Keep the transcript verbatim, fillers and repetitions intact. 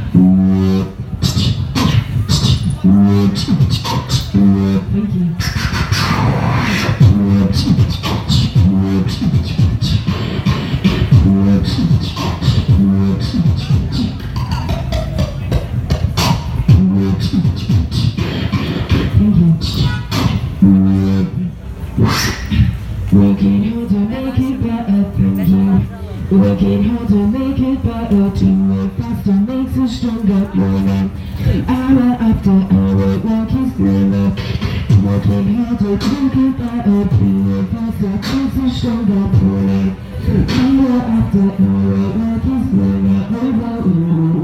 Working hard to make it better, thank you. Working hard to make it better, to work faster makes us stronger, learning. Hour after hour, working thriller. Working hard to make it better, to work faster makes us stronger, learning. Hour after hour, working thriller, over,